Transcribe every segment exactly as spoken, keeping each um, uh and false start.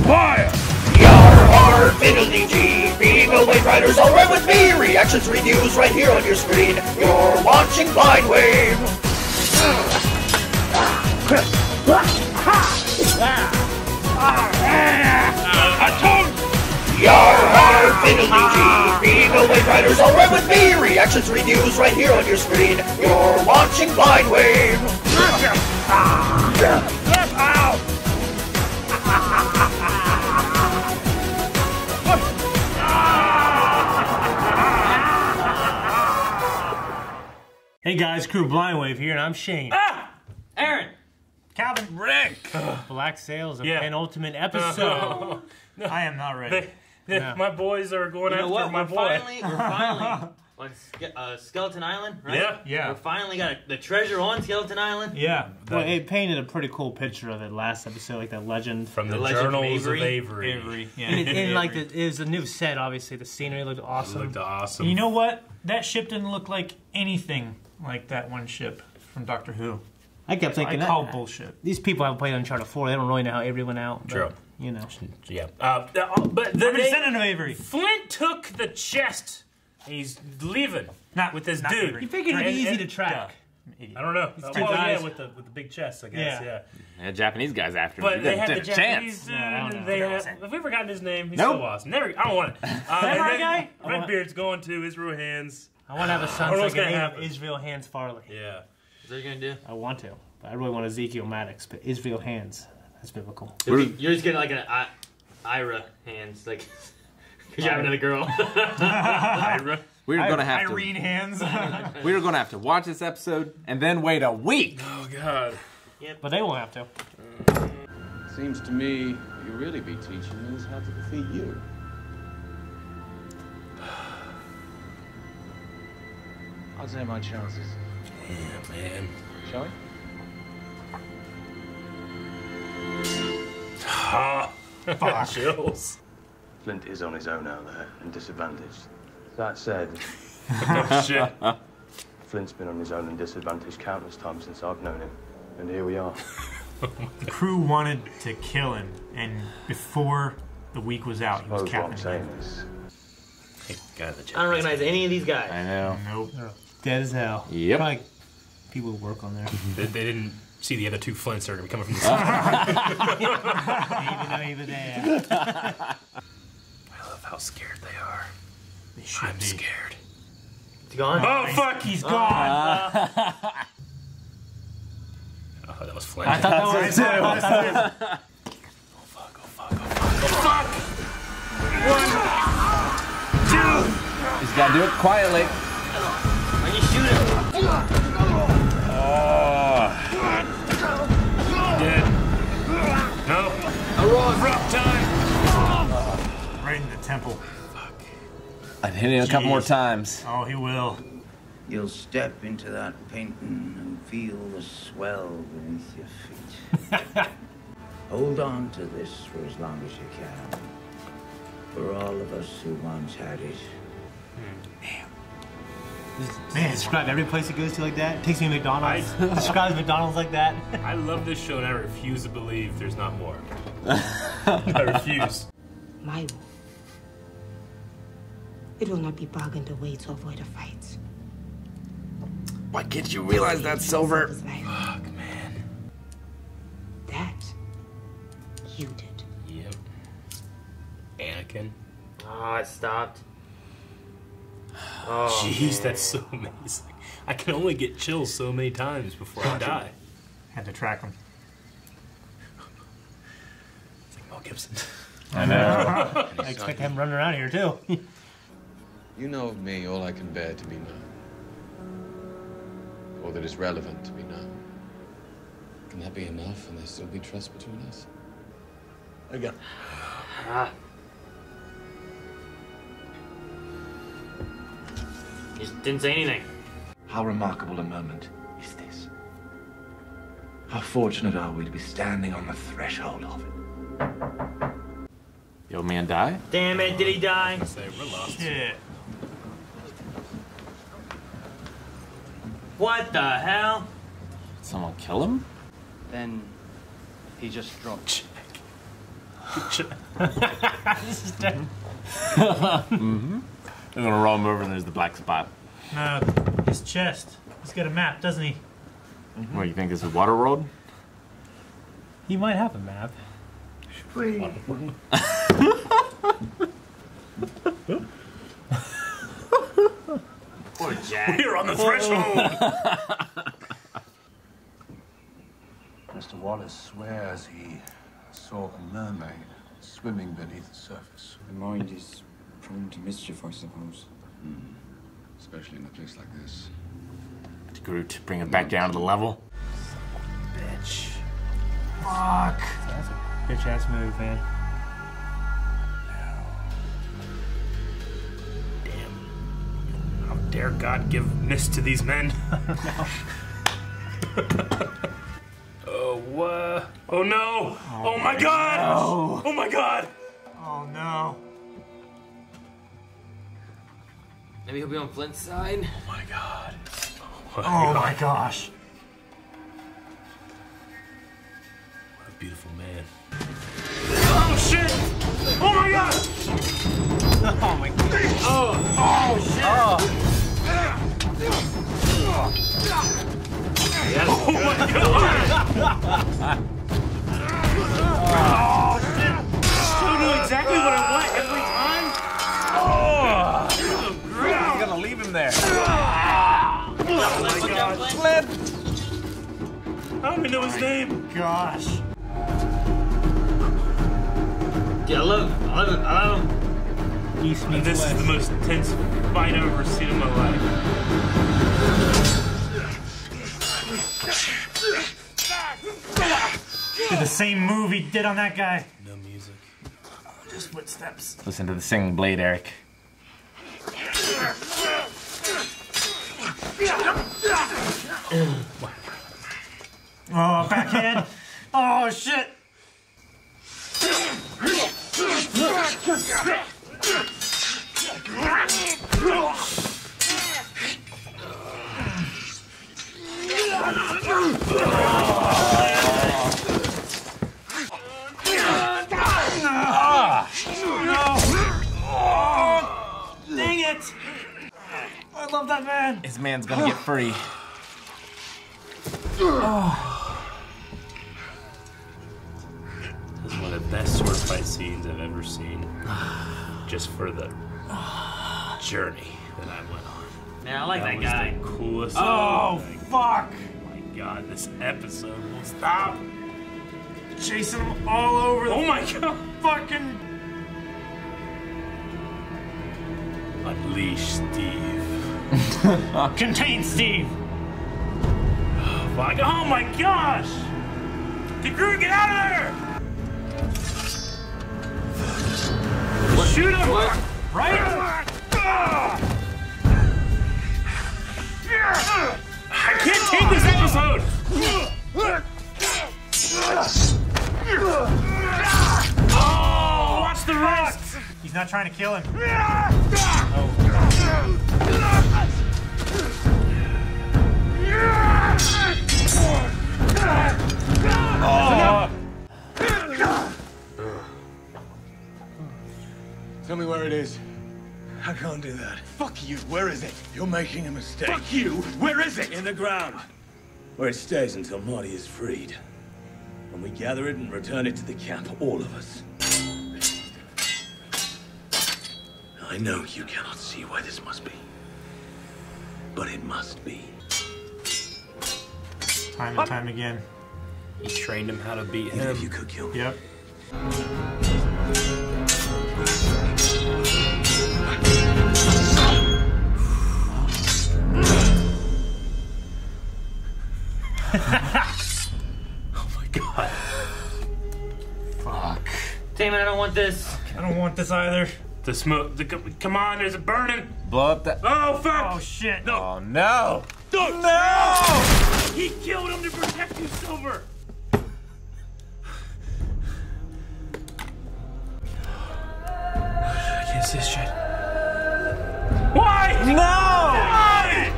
Empire! Yar har fiddly-dee, being a Wave Riders all right with me. Reactions, reviews right here on your screen. You're watching Blind Wave. I told Yar har fiddly-dee, being a Wave Riders all right with me. Reactions, reviews right here on your screen. You're watching Blind Wave. Hey guys, crew Blind Wave here, and I'm Shane. Ah! Aaron! Calvin. Rick! Black Sails, a Yeah. penultimate episode. No. I am not ready. They, they, Yeah. My boys are going You know after what? my We're boy. finally, we're finally on Ske- uh, Skeleton Island, right? Yeah. Yeah. We're finally got a, the treasure on Skeleton Island. Yeah. Well, it painted a pretty cool picture of it last episode, like that legend. From the, The Legend from Journals Avery. of Avery. Avery, yeah. And, it, and like, the, it was a new set, obviously. The scenery looked It awesome. looked awesome. You know what? That ship didn't look like anything like that one ship from Doctor Who. I kept I thinking, call that, bullshit. these people haven't played Uncharted four. They don't really know how Avery went out. But, True. You know. Yeah. Uh, uh, but the, I'm they, descendant of Avery. Flint took the chest. And he's leaving Not- with this not dude. Avery. You figured it'd be And- easy and- to track. I don't know. Uh, two well, guys. yeah, with the with the big chest, I guess. Yeah. Yeah. Yeah, Japanese guys after But him. they You had the didn't stand a Japanese chance. dude. Yeah, I don't know. They have, have we forgotten his name? He's Nope. so awesome. Never. I don't want it. Uh, and Samurai Red, guy? I wanna- Redbeard's going to Israel Hands. I want to have a I son don't know so I what's can gonna name happen. him Israel Hands Farley. Yeah. Is that what you're gonna do? I want to. But I really want Ezekiel Maddox, but Israel Hands. That's biblical. You'll be- You're just getting like an I, Ira hands, like, because you have another girl. Ira. We were gonna have Irene to. hands. We were gonna have to watch this episode and then wait a week. Oh God. But they won't have to. Seems to me you really be teaching us how to defeat you. I'll take my chances. Yeah, man. Shall we? Ah, fuck. Chills. Flint is on his own out there and disadvantaged. That said, Oh shit. Flint's been on his own and disadvantaged countless times since I've known him. And here we are. The crew wanted to kill him, and before the week was out, he was Suppose what I'm captain. saying is, God, the I don't recognize any of these guys. I know. Nope. Dead as hell. Yep. Probably people who work on there. They, they didn't see the other two Flints that are coming from the side. Even though he was there. I love how scared they are. They should I'm be. scared. It's gone. Oh fuck! He's gone. Oh, that was Flint. I thought that was too. Oh fuck! Oh fuck! Oh fuck! Oh fuck! Just gotta do it quietly. When you shoot him. Dead. No. Rough time. Right in the temple. I'd hit it a couple more times. Oh, he will. You'll step into that painting and feel the swell beneath your feet. Hold on to this for as long as you can. For all of us who once had it. Man, describe every place he goes to like that. Takes me to McDonald's. Describes McDonald's like that. I love this show, and I refuse to believe there's not more. I refuse. My wolf. It will not be bargained away to avoid a fight. Why can't you realize that, Silver? Fuck, man. That you did. Yep. Anakin. Oh, it stopped. Oh, Jeez, man. that's so amazing. I can only get chills so many times before I die. Had to track him. It's like Mel Gibson. I know. I expect him running around here too. you know of me all I can bear to be known. Or that is relevant to be known. Can that be enough and there still be trust between us? Again. Ah. You just didn't say anything. How remarkable a moment is this? How fortunate are we to be standing on the threshold of it? The old man die? Damn it, did he die? I say we're lost. Shit. What the hell? Someone kill him? Then he just dropped. This is dead. Mm-hmm. I'm gonna roll him over and there's the black spot. No, his chest. He's got a map, doesn't he? Mm-hmm. What, you think this is Waterworld? He might have a map. Poor Jack. We're on the threshold. Mister Wallace swears he saw a mermaid swimming beneath the surface. The mind is prone to mischief, I suppose. Mm. Especially in a place like this. To Groot, bring him back down to the level. Bitch. Fuck. That's a bitch ass move, man. How dare God give mist to these men? Oh, uh, oh no! Oh, oh my God! No. Oh my God! Oh no. Maybe he'll be on Flint's side. Oh my God. Oh, oh my gosh. What a beautiful man. Oh shit! Oh my God! Oh my God. Oh, oh shit! Oh. Yes. Oh my God! Oh shit! You know exactly what I want every time. Oh! He's gonna leave him there. Oh my God! Flint! I don't even know his name. Gosh. Yeah, I love him. I love him. I love him. East And meets this west. is the most intense fight I've ever seen in my life. Did the same move he did on that guy. No music. Just footsteps. Listen to the singing blade, Eric. Oh, backhand. Oh shit. Dang it! I love that man. His man's gonna get free. Oh. This is one of the best sword fight scenes I've ever seen. Just for the journey that I went on. Man, I like that, was guy. The coolest. Oh, thing. fuck! Oh my God, this episode will stop. Chasing him all over the Oh my God! fucking. Unleash Steve. Contain Steve! Oh my God! Oh my gosh! The crew, get out of there! What? Shoot him! What? Right? I can't take this episode! Oh! Watch the wrist! He's not trying to kill him. Oh. Tell me where it is. I can't do that. Fuck you. Where is it? You're making a mistake. Fuck you. Where is it? In the ground. Where it stays until Marty is freed. When we gather it and return it to the camp, all of us. I know you cannot see why this must be. But it must be. Time and time again. He trained him how to beat Even him. if you could kill me. Yep. Oh my God. Fuck. Damn it, I don't want this. I don't want this either. The smoke. The, come on, there's a burning. Blow up that. Oh fuck! Oh shit. No. Oh no! No! No! He killed him to protect you, Silver. I can't see this shit. Why? No! Why?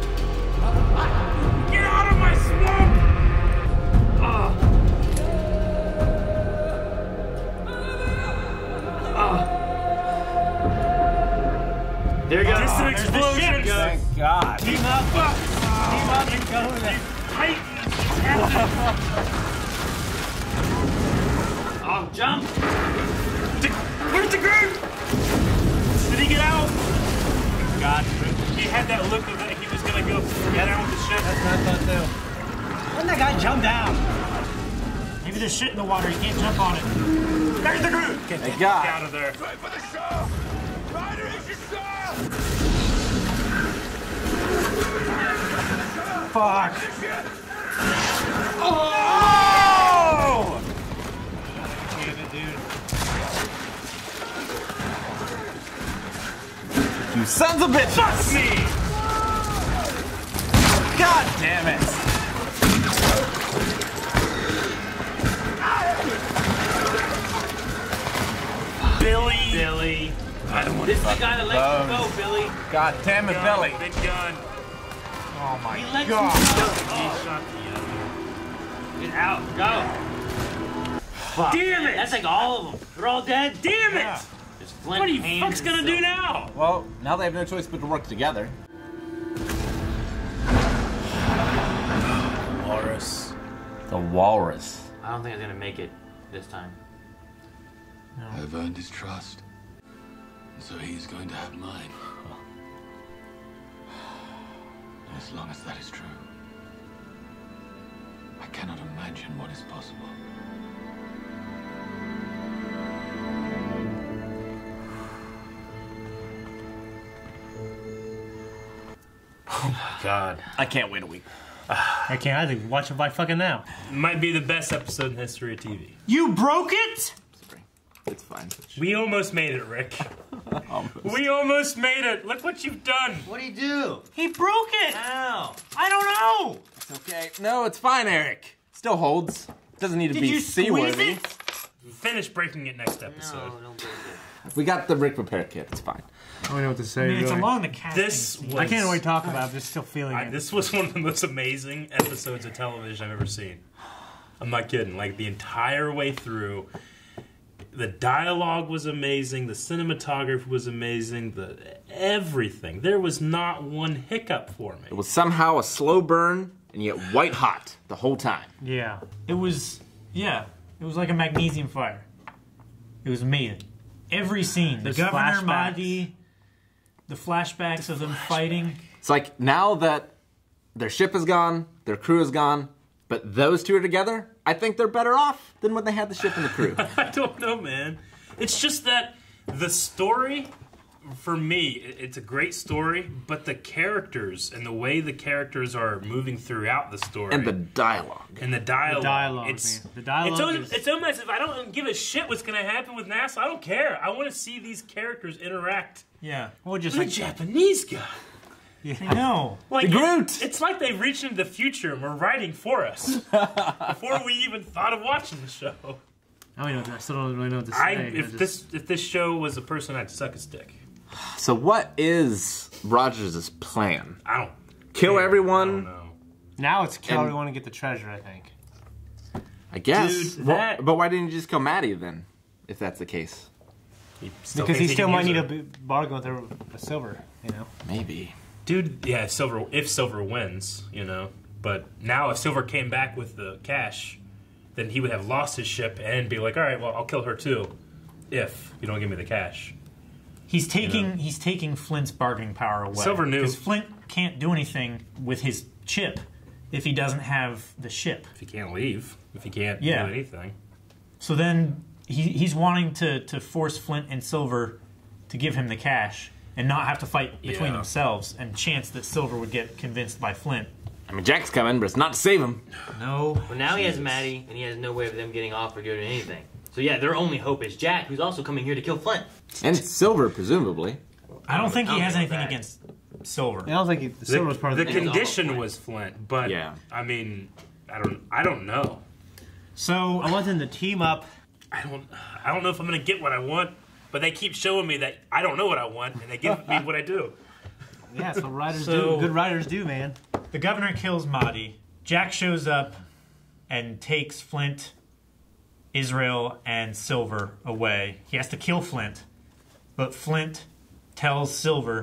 Get out of my smoke! explosion. Thank God. Team up. Team up and go with it. Oh, jump. Where's the Groot? Did he get out? God. He had that look of that he was gonna go get down with the ship. That's what I thought too. Why didn't that guy jump down? Maybe there's shit in the water. You can't jump on it. There's the Groot. Get, Thank get God. out of there. Fight for the show! Ryder, it's your show! Fuck. Oh! Damn it, dude. You sons of bitches! Fuck me! God damn it! Billy. Billy. I don't want This to is the guy that lets you go, Billy. God damn it, Billy! Big gun. Oh my He lets God. you go. He Oh, shot the other. get out. Go. Fuck. Damn it! That's like all of them. They're all dead. Damn Yeah. it! Just Flint, What are you Haynes, fuck's and gonna do Silver. now? Well, now they have no choice but to work together. Walrus. The Walrus. I don't think I'm gonna make it this time. I've earned his trust. And so he's going to have mine. As long as that is true, I cannot imagine what is possible. Oh my God. I can't wait a week. I can't either. Watch it by fucking now. Might be the best episode in history of T V. You broke it? Sorry. It's fine. We almost made it, Rick. We almost made it. Look what you've done. What do you do? He broke it. Ow. I don't know. It's okay. No, it's fine, Eric. Still holds. Doesn't need to Did be you squeeze seaworthy. it? Finish breaking it next episode. No, don't break it. We got the Rick repair kit. It's fine. I don't know what to say. I mean, it's really. along the casting. This scene. was- I can't really talk about it. I'm just still feeling I, it. this was one of the most amazing episodes of television I've ever seen. I'm not kidding. Like, the entire way through, the dialogue was amazing, the cinematography was amazing, the everything. There was not one hiccup for me. It was somehow a slow burn, and yet white hot the whole time. Yeah. It was, yeah. It was like a magnesium fire. It was amazing. Every scene. The There's governor, flashbacks. Mahdi, the flashbacks of them fighting. It's like now that their ship is gone, their crew is gone, but those two are together, I think they're better off than when they had the ship and the crew. I don't know, man. It's just that the story, for me, it- it's a great story, but the characters and the way the characters are moving throughout the story. And the dialogue. And the dialogue. The dialogue, It's, man. The dialogue It's almost, is- it's almost as if I don't give a shit what's going to happen with NASA. I don't care. I want to see these characters interact. Yeah. Or just What a like, Japanese guy. I know. Like, The Groot! It, it's like they reached into the future and were writing for us before we even thought of watching the show. I, don't know, I still don't really know what to say. I, I if just- this if this show was a person, I'd suck his dick. So what is Rogers' plan? I don't Kill care. everyone? I don't know. Now it's kill And- everyone and get the treasure, I think. I guess. Dude, Well, that- but why didn't you just kill Maddie then, if that's the case? He still Because he thinks still can might use need a her. b- bargain with a, a silver, you know? Maybe. Dude, yeah, if Silver if Silver wins, you know. But now if Silver came back with the cash, then he would have lost his ship and be like, all right, well, I'll kill her too, if you don't give me the cash. He's taking You know? he's taking Flint's bargaining power away. Silver knew. Because Flint can't do anything with his chip if he doesn't have the ship. If he can't leave, if he can't Yeah. do anything. So then he, he's wanting to, to force Flint and Silver to give him the cash and not have to fight between Yeah. themselves and chance that Silver would get convinced by Flint. I mean, Jack's coming, but it's not to save him. No. Well, now he has Maddie, and he has no way of them getting off or doing anything. So yeah, their only hope is Jack, who's also coming here to kill Flint. And Silver, presumably. I don't think he I don't has think anything that. against Silver. I don't think he, the The, silver was part of the the, It's all condition Flint. was Flint, but Yeah. I mean, I don't, I don't know. So I want them to team up. I don't, I don't know if I'm gonna get what I want, but they keep showing me that I don't know what I want, and they give me what I do. Yeah, that's what writers So- do. Good writers do, man. The governor kills Mahdi. Jack shows up and takes Flint, Israel, and Silver away. He has to kill Flint, but Flint tells Silver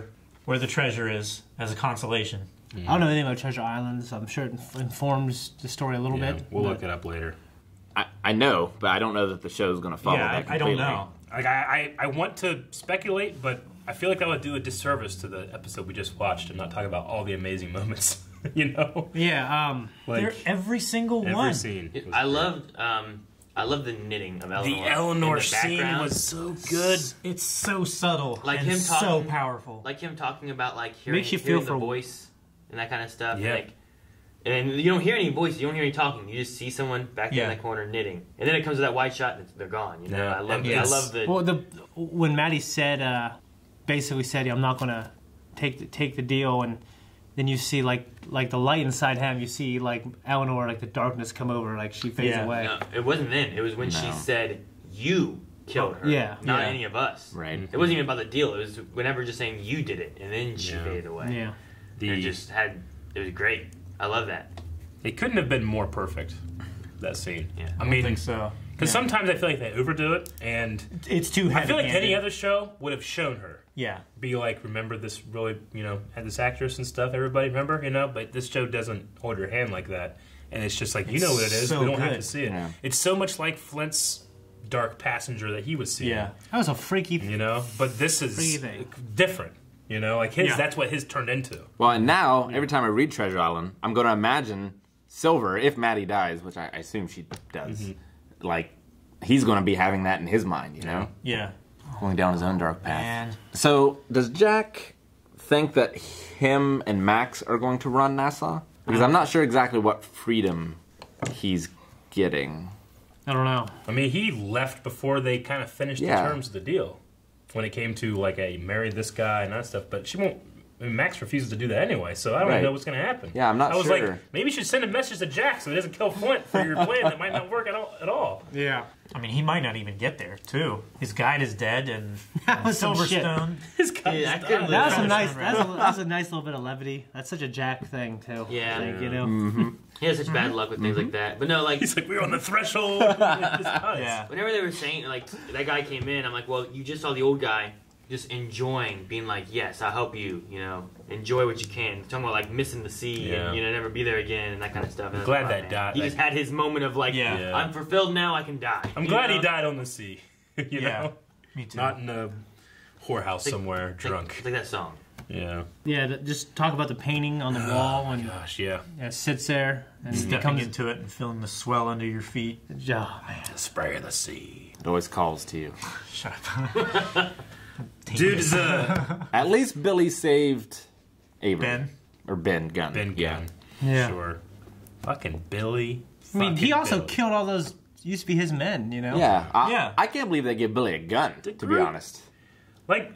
where the treasure is as a consolation. I don't know anything about Treasure Island, so I'm sure it inf- informs the story a little Yeah, bit. we'll but- look it up later. I, I know, but I don't know that the show's going to follow Yeah, that I, I completely. don't know. Like I, I, I want to speculate, but I feel like that would do a disservice to the episode we just watched and not talk about all the amazing moments. You know, Yeah, um, like They're every single every one. scene. was I great. loved, um, I love the knitting of Eleanor. the Eleanor in the scene background. was so good. It's so subtle, Like and him so talking- powerful. Like him talking about like hearing, Makes you feel hearing for- the voice and that kind of stuff. Yeah. Like, and you don't hear any voice, you don't hear any talking. You just see someone back there Yeah. in that corner knitting, and then it comes to that white shot, and it's, they're gone. You know, Yeah. I love, And the, I it's- love the. well, the when Maddie said, uh, basically said, "I'm not gonna take the, take the deal," and then you see like like the light inside him. You see like Eleanor, like the darkness come over, like she fades Yeah. away. No, it wasn't then. It was when she No. said, "You killed her." Yeah. Not Yeah. any of us. Right. It wasn't even about the deal. It was whenever just saying you did it, and then she Yeah. faded away. Yeah. The, And it just had. It was great. I love that. it couldn't have been more perfect. That scene. Yeah. I I mean, think so. because sometimes I feel like they overdo it, and It's too heavy. I feel like any other show would have shown her. Yeah. Be like, remember this really, you know, had this actress and stuff. Everybody remember, you know. But this show doesn't hold her hand like that, and it's just like you It's know what it is. so we don't have good. to see it. Yeah. It's so much like Flint's Dark Passenger that he was seeing. Yeah. That was a freaky. You know, but this is Freaky thing. different. You know, like his. Yeah. That's what his turned into. Well, and now, every time I read Treasure Island, I'm going to imagine Silver, if Maddie dies, which I, I assume she does, Mm-hmm. like, he's going to be having that in his mind, you know? Yeah. Going down his own dark path. Man. So, does Jack think that him and Max are going to run NASA? Because I'm not sure exactly what freedom he's getting. I don't know. I mean, he left before they kind of finished Yeah. the terms of the deal. When it came to like, a marry this guy and that stuff, but she won't. I mean, Max refuses to do that anyway, so I don't Right. even know what's going to happen. Yeah, I'm not I was sure. like, maybe you should send a message to Jack so he doesn't kill Flint for your plan that might not work at all. At all. Yeah. I mean, he might not even get there, too. His guide is dead, and, That and was some shit. Silverstone. His guy Yeah, I is couldn't dying. That was a Right. nice. That's a, that's a nice little bit of levity. That's such a Jack thing too. Yeah. Like, you know. Mm-hmm. He has such bad luck with things like that. But no, like He's like, we're on the threshold. It's nuts. Yeah. whenever they were saying like that guy came in, I'm like, well, you just saw the old guy just enjoying being like, yes, I'll help you. You know, enjoy what you can. Talking about like missing the sea Yeah. and you know never be there again and that kind of stuff. And I was glad like, that man. died- He that- just had his moment of like, Yeah. Yeah. I'm fulfilled now. I can die. I'm You glad know? he died on the sea. you Yeah. know, Me too. not in a whorehouse It's like- somewhere, It's like- drunk. It's like that song. Yeah. Yeah. th- Just talk about the painting on the wall and Gosh, yeah. yeah, sits there and Stepping becomes. into it and feeling the swell under your feet. Oh, man. The spray of the sea. It always calls to you. Shut up. Dude, is a At least Billy saved Avery. Ben? Or Ben Gunn. Ben Yeah. Gunn. Yeah. Sure. Fucking Billy. I mean, he Fucking also Billy. killed all those used to be his men. You know. Yeah. I, Yeah. I can't believe they give Billy a gun, to be Groot- honest. Like,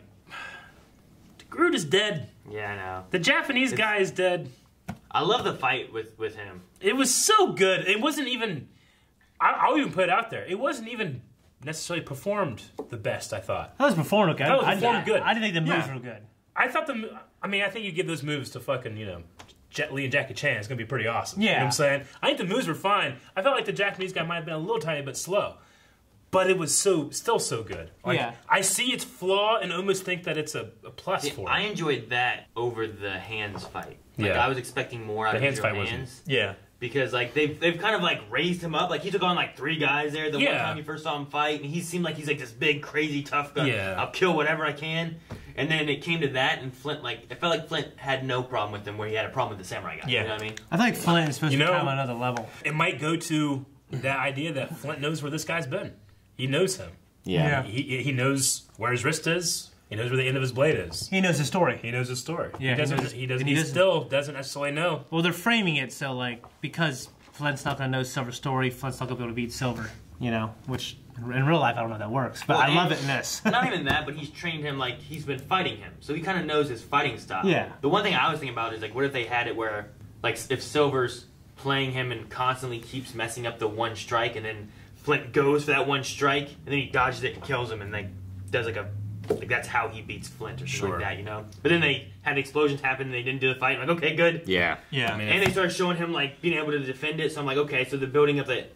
Groot is dead. Yeah, I know. The Japanese guy is dead. I love the fight with with him. It was so good. It wasn't even. I, I'll even put it out there. It wasn't even necessarily performed the best. I thought. That was performed okay. That was I, performed I, good. I didn't think the moves Yeah. were good. I thought the. mo- I mean, I think you give those moves to fucking you know, Jet Li and Jackie Chan. It's gonna be pretty awesome. You know Yeah. what I'm saying. I think the moves were fine. I felt like the Japanese guy might have been a little tiny bit slow, but it was so still so good. Like, Yeah. I see its flaw and almost think that it's a, a plus See, for I it. enjoyed that over the hands fight. Like Yeah. I was expecting more out The of hands your fight wasn't- hands. Yeah. Because like they've they've kind of like raised him up. Like he took on like three guys there. The one Yeah. time you first saw him fight, and he seemed like he's like this big crazy tough guy. Yeah. I'll kill whatever I can. And then it came to that, and Flint like I felt like Flint had no problem with him, where he had a problem with the samurai guy. Yeah. You know what I mean? I think Flint is supposed You to know- come on another level. It might go to that idea that Flint knows where this guy's been. He knows him. Yeah. He he knows where his wrist is. He knows where the end of his blade is. He knows the story. He knows his story. Yeah, he he doesn't. knows- He doesn't. and He, he doesn't- still doesn't necessarily know. Well, they're framing it so like because Flint's not gonna know Silver's story, Flint's not gonna be able to beat Silver. You know, which in real life I don't know if that works, but Well, I love and- it in this. Not even that, but he's trained him like he's been fighting him, so he kind of knows his fighting style. Yeah. The one thing I was thinking about is like, what if they had it where, like, if Silver's playing him and constantly keeps messing up the one strike, and then Flint goes for that one strike, and then he dodges it and kills him, and like does like a like that's how he beats Flint or something Sure. like that, you know. But then they had explosions happen, and they didn't do the fight. I'm like, okay, good. Yeah. Yeah. I mean, And they started showing him like being able to defend it. So I'm like, okay, so the building up that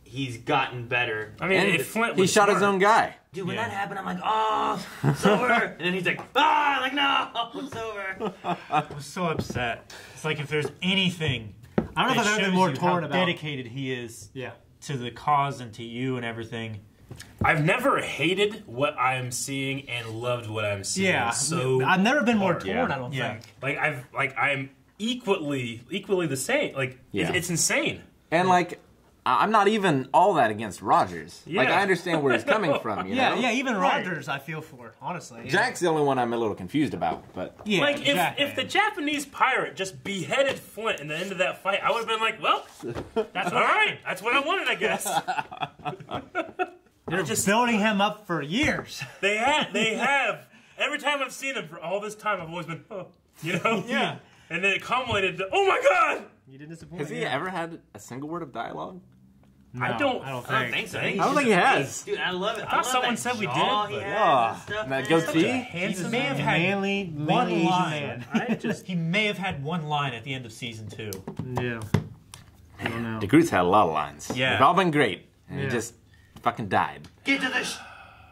he's gotten better. I mean, And if Flint he was shot his smart- own guy. Dude, when that happened, I'm like, oh, Silver. And then he's like, ah, I'm like, no, Silver. I was so upset. It's like if there's anything, I don't know if that I've ever been shows more you torn how about- dedicated he is. Yeah. To the cause and to you and everything. I've never hated what I'm seeing and loved what I'm seeing. Yeah. so I've never been more hard. torn, I don't Yeah. think. Like I've like I'm equally equally the same. Like Yeah. it's, it's insane. And like, I- I'm not even all that against Rogers. Like, Yeah. I understand where he's coming from. You Yeah, know? yeah, even Rogers I feel for, honestly. Yeah. Jack's the only one I'm a little confused about, but Yeah, like if, Jack, if the Japanese pirate just beheaded Flint in the end of that fight, I would have been like, well, that's all right. That's what I wanted, I guess. They're just building him up for years. They have. They have. Every time I've seen him for all this time, I've always been, oh, you know? Yeah. And then it culminated to, oh my god! You didn't disappoint. has he yeah. ever had a single word of dialogue? No, I don't. I don't I don't think. think so. I think I don't he's think he just- has. Dude, I love it. I, thought love someone that said we jaw did, he but- has Ah, and stuff, and that man. goatee? Handsome He may have man. had Manly, one manly Asian line. man. I just. He may have had one line at the end of season two. Yeah. I don't know. DeGroote's had a lot of lines. Yeah. They've all been great. And Yeah. he just fucking died. Get to the sh-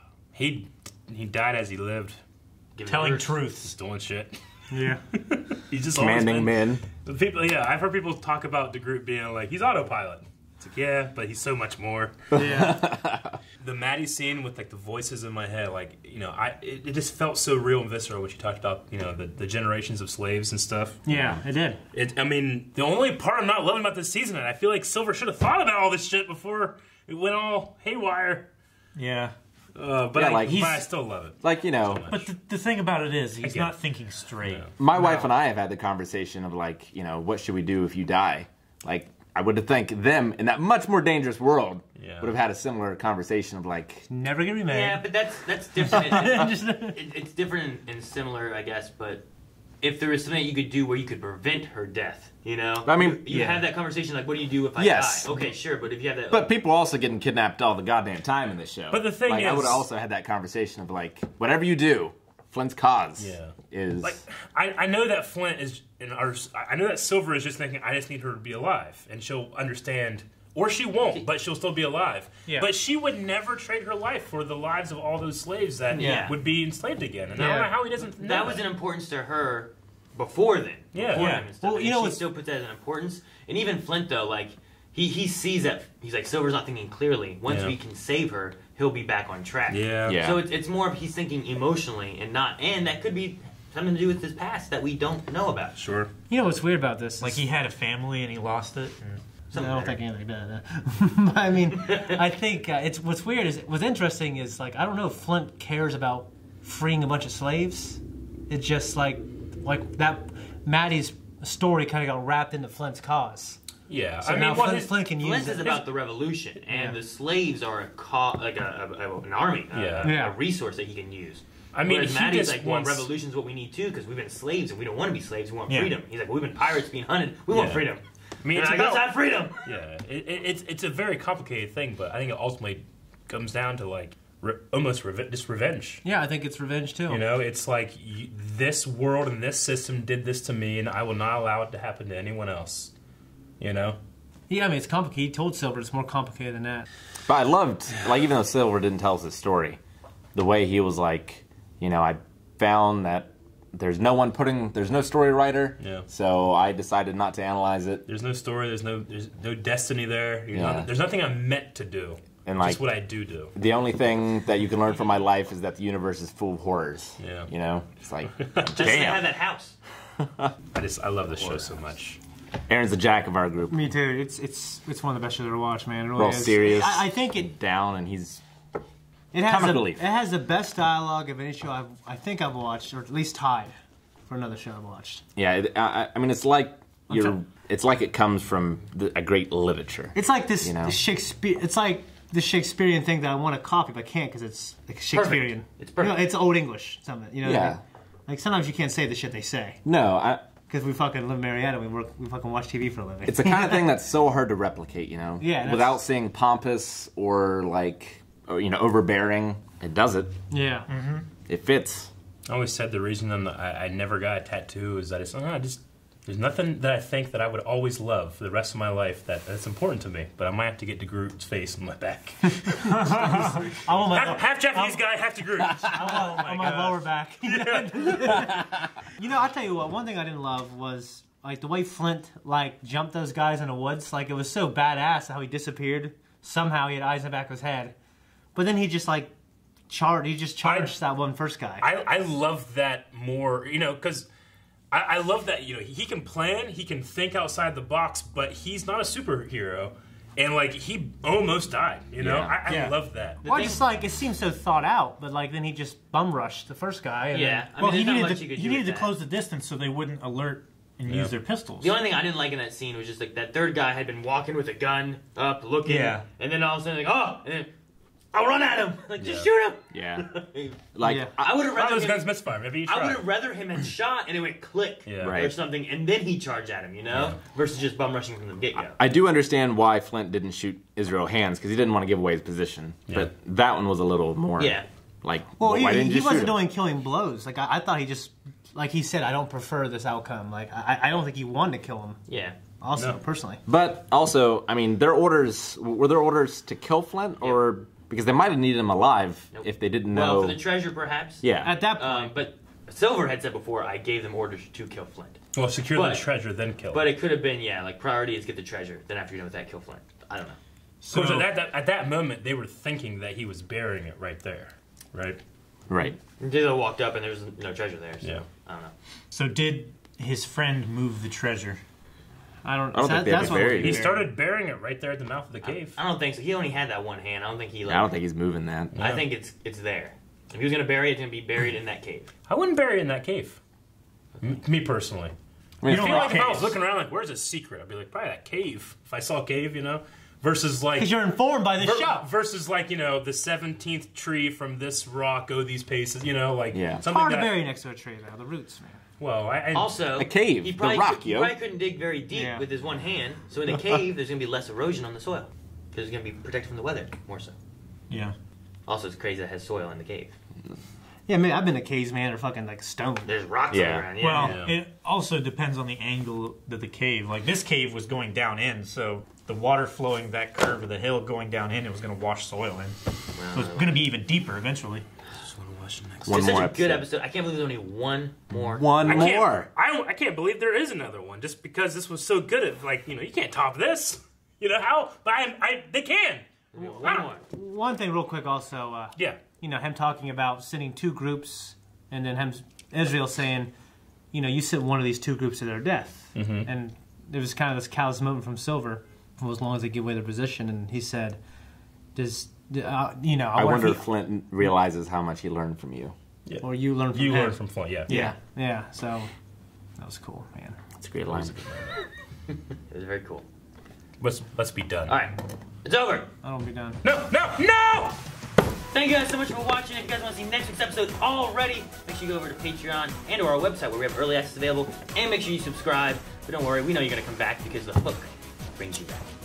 He he died as he lived, Give it Telling words. truths. just doing shit. Yeah. He's just always Commanding been- men. People, yeah, I've heard people talk about DeGroot being like he's autopilot. It's like yeah, but he's so much more. Yeah. The Maddie scene with like the voices in my head, like you know, I it, it just felt so real and visceral when she talked about you know the, the generations of slaves and stuff. Yeah, it did. It, I mean, the only part I'm not loving about this season, and I feel like Silver should have thought about all this shit before it went all haywire. Yeah. Uh, but, Yeah, I, like, but he's- I still love it. Like, you know, So much. But the, the thing about it is, he's get not it. thinking straight. my wife and I have had the conversation of like, you know, what should we do if you die? Like, I would think them in that much more dangerous world Yeah. would have had a similar conversation of like, Never get remade. Yeah, but that's that's different. It- Just- it, it's different and, and similar, I guess. But if there was something you could do where you could prevent her death, you know, I mean, you, you yeah. have that conversation like, what do you do if I Yes. die? Okay, sure, but if you have that, but people also getting kidnapped all the goddamn time in this show. But the thing like, I is- would have also had that conversation of like, whatever you do, Flint's cause Yeah. is Like I, I know that Flint is in our. I know that Silver is just thinking I just need her to be alive, and she'll understand, or she won't, but she'll still be alive. Yeah. But she would never trade her life for the lives of all those slaves that Yeah. would be enslaved again. And I don't Yeah. know how he doesn't. Know that was an importance to her before then. Yeah. before Yeah. him and stuff. Well, And you know she what's- still puts that as an importance. And even Flint though, like he he sees that he's like Silver's not thinking clearly. Once Yeah. we can save her, he'll be back on track. Yeah. Yeah. So it's it's more of he's thinking emotionally and not, and that could be something to do with his past that we don't know about. Sure. You know what's weird about this? Like he had a family and he lost it. And Something I don't better. think anything does. I mean, I think uh, it's what's weird is what's interesting is like I don't know if Flint cares about freeing a bunch of slaves. It's just like like that Maddie's story kind of got wrapped into Flint's cause. Yeah. So I now mean, what Flint, his, Flint can use Flint it. is about the revolution, and Yeah. the slaves are a co- like a, a, a- an army, a, Yeah. a, Yeah. resource that he can use. I mean, Whereas he Maddie's just like, well, wants- revolution's what we need too, because we've been slaves and we don't want to be slaves. We want Yeah. freedom. He's like, well, we've been pirates being hunted. We want Yeah. freedom. I mean, And it's I guess about- I have freedom. Yeah. It, it, it's it's a very complicated thing, but I think it ultimately comes down to like re- almost reve- just revenge. Yeah, I think it's revenge too. You know, it's like you, this world and this system did this to me, and I will not allow it to happen to anyone else. You know. Yeah, I mean it's complicated. He told Silver it's more complicated than that. But I loved, like, even though Silver didn't tell us his story, the way he was like, you know, I found that there's no one putting, there's no story writer, Yeah. so I decided not to analyze it. There's no story. There's no there's no destiny there. You're Yeah. not, there's nothing I'm meant to do. And, just like- what I do do. The only thing that you can learn from my life is that the universe is full of horrors. Yeah. You know? It's like, That's why they have damn. that house. I just I love this show so much. Aaron's the Jack of our group. Me too. It's it's it's one of the best shows I've ever watched, man. It really Real is. serious. I, I think it Down, and he's it has comic the, relief. it has the best dialogue of any show I've I think I've watched, or at least tied for another show I've watched. yeah. It, I, I mean, it's like I'm you're. sorry. It's like it comes from the, a great literature. It's like this, You know? this Shakespeare. It's like the Shakespearean thing that I want to copy, but I can't because it's like Shakespearean. It's You know, perfect. it's old English. Something. You know. Yeah. Like, like sometimes you can't say the shit they say No, I. because we fucking live in Marietta. We work. We fucking watch T V for a living. It's the kind of thing that's so hard to replicate, you know. Yeah, that's- Without seeing pompous or like, or, you know, overbearing. It does it. yeah. It fits. I always said the reason I'm not, I, I never got a tattoo is that it's oh, I just There's nothing that I think that I would always love for the rest of my life that, that's important to me, but I might have to get to Groot's face on my back. I want my, half, half Japanese I'm, guy, half to Groot. I want, oh on my lower back. Yeah. You know, I'll tell you what, one thing I didn't love was like the way Flint like jumped those guys in the woods. Like it was so badass how he disappeared. Somehow he had eyes in the back of his head. But then he just like charged, he just charged I, that one first guy. I, I love that more, you know, because I, I love that, you know, he can plan, he can think outside the box, but he's not a superhero. And, like, he almost died, you know? Yeah. I, I Yeah. love that. Well, just like, it seems so thought out, but like then he just bum rushed the first guy. And Yeah. then, I Well, mean, he there's not needed, much to, you could he do needed with to that. close the distance so they wouldn't alert and Yeah. use their pistols. The only thing I didn't like in that scene was just like that third guy had been walking with a gun up, looking, Yeah. and then all of a sudden like, oh, and then I'll run at him, like just Yeah. shoot him. Yeah. Like Yeah. I would have All rather those him, guns misfire. Maybe you I try. would have rather him had shot and it went click Yeah. or Right. something, and then he charged at him, you know, versus just bum rushing from the get go. I do understand why Flint didn't shoot Israel hands because he didn't want to give away his position. But that one was a little more. Yeah. Like, Well, why he, didn't you he just wasn't shoot him? doing killing blows. Like I, I thought he just, like he said, I don't prefer this outcome. Like I, I don't think he wanted to kill him. Yeah. Also, No. personally. But also, I mean, their orders were their orders to kill Flint, or because they might have needed him alive if they didn't know. Well, for the treasure, perhaps. Yeah. At that point, um, but Silver had said before, I gave them orders to kill Flint. Well, secure But- the treasure, then kill But him. it could have been, yeah, like priority is get the treasure. Then after you're done with that, kill Flint. I don't know. So at that, that, at that moment, they were thinking that he was burying it right there, right? Right. Until they walked up and there was no treasure there. So, Yeah. I don't know. So did his friend move the treasure? I don't. I don't think they had it buried. He started burying it right there at the mouth of the cave. I don't think so. He only had that one hand. I don't think he. Like, I don't think he's moving that. I think it's it's there. If he was gonna bury it, it's gonna be buried in that cave. I wouldn't bury it in that cave. M- me personally. I mean, I feel like if I was caves. looking around, like, where's a secret? I'd be like, probably that cave. If I saw a cave, you know, versus like Because you're informed by the ver- show. versus like you know the seventeenth tree from this rock, go these paces, you know, like Yeah. It's something hard that. to bury next to a tree, though. The roots, man. Well, I, I Also, A cave, He the probably, rock, could- he yo. probably couldn't dig very deep Yeah. with his one hand. So in a cave, there's gonna be less erosion on the soil because it's gonna be protected from the weather more so. Yeah. Also, it's crazy that it has soil in the cave. Yeah, man, I've been to caves, man. They're fucking like stone. There's rocks Yeah. all around. Yeah. Well, it also depends on the angle of the cave. Like this cave was going down in, so the water flowing that curve of the hill going down in, it was going to wash soil in. So it's going to be even deeper eventually. One it's more such a good episode. episode. I can't believe there's only one more. One I can't, more. I, I can't believe there is another one just because this was so good at like you know you can't top this. You know how? But I, I they can. One more. One thing, real quick, also. Uh, Yeah. You know, him talking about sending two groups, and then him, Israel saying, you know, you sent one of these two groups to their death. Mm-hmm. And there was kind of this callous moment from Silver, well, as long as they give away their position, and he said, "Does uh, you know?" I wonder if if Flint realizes how much he learned from you. Yeah. or you learn from You him. learned from Flint, yeah. Yeah, yeah. So that was cool, man. It's a great line. It was very cool. Let's let's be done. All right, it's over. I don't be done. No, no, no! Thank you guys so much for watching. If you guys want to see next week's episode already, make sure you go over to Patreon and to our website where we have early access available. And make sure you subscribe. But don't worry, we know you're going to come back because the hook brings you back.